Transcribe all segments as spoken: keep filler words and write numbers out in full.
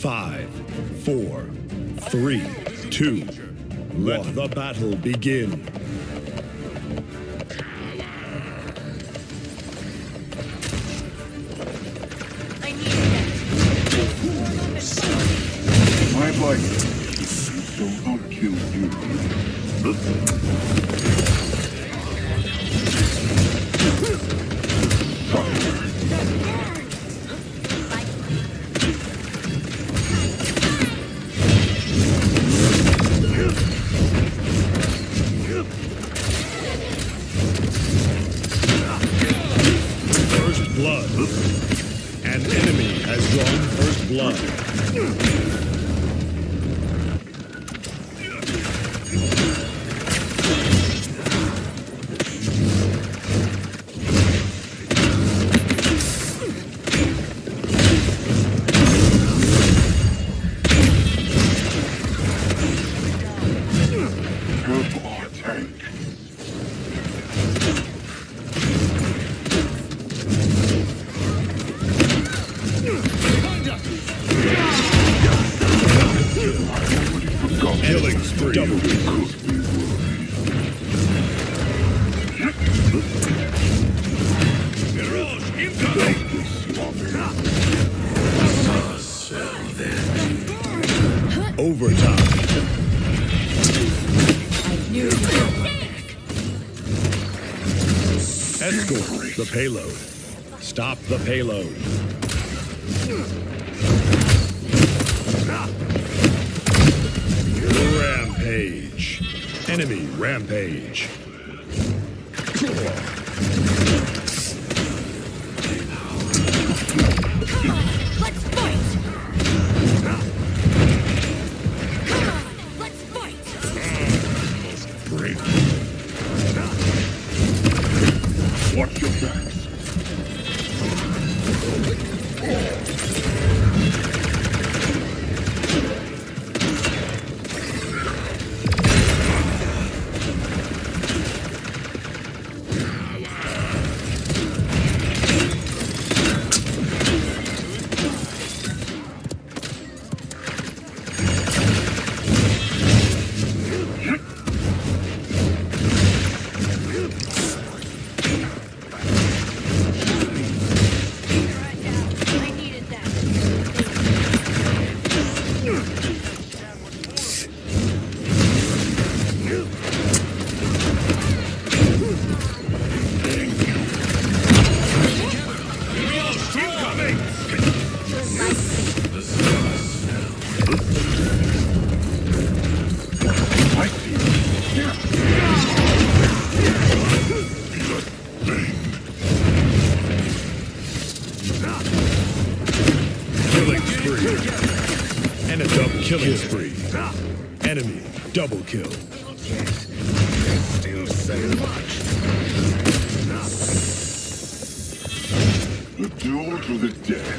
Five, four, three, two, let one. The battle begin. My life shall not kill you. First blood. An enemy has drawn first blood. Killing spree. Double kill. Overtime. Escort the payload. Stop the payload. Rampage. Enemy rampage. Come on, let's fight! Come on, let's fight! Great. Watch your back. Killing spree. Enemy double kill. Still so much. The duel to the death.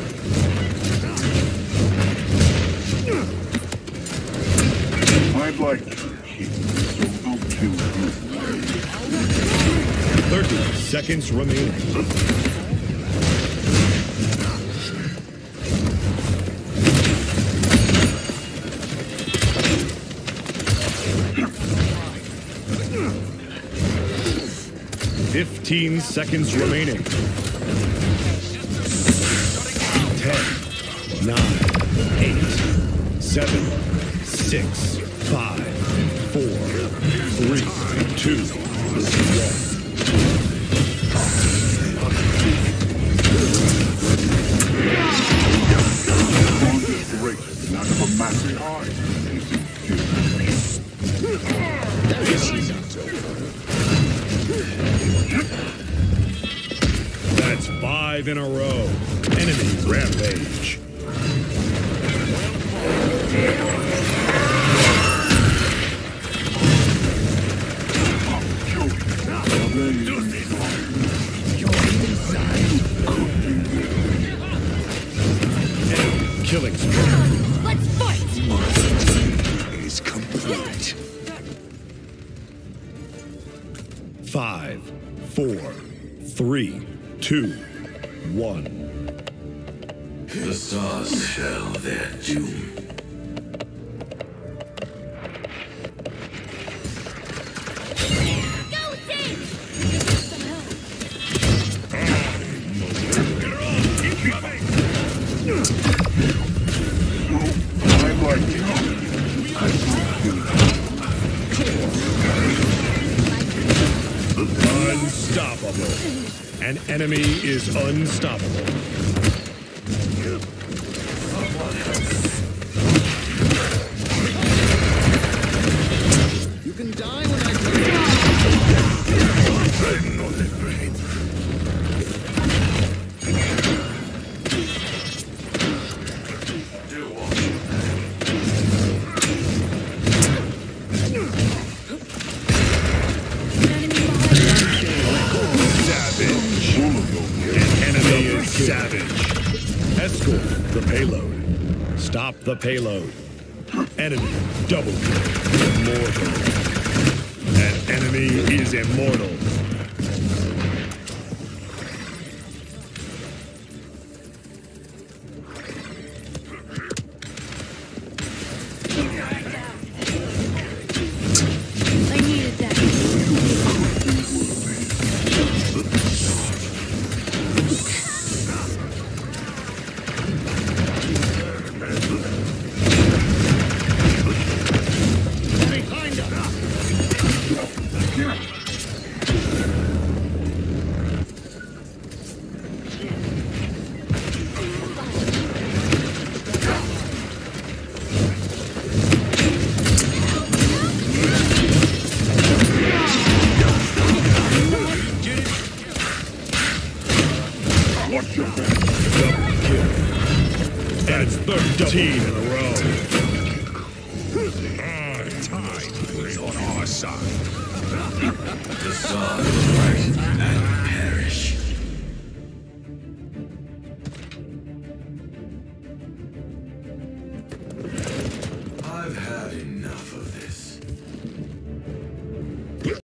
I'd like to keep so I'll kill you. Thirty seconds remaining. Fifteen seconds remaining. Ten, nine, eight, seven, six, five, four, three, two, one. Great, not of a massive eye. That's five in a row. Enemy rampage. Killing spree. Let's fight! Is complete. Five, four, three, two, one. The stars shall their doom. Go, Zhin! I like you. Unstoppable. An enemy is unstoppable. You can die when I come. I'm not afraid. Do what you Savage. An enemy is savage. Escort the payload. Stop the payload. Enemy double kill. Immortal. An enemy is immortal. I needed that. Watch your back. Double kill. That's thirteen in a row. Time is on our side. The stars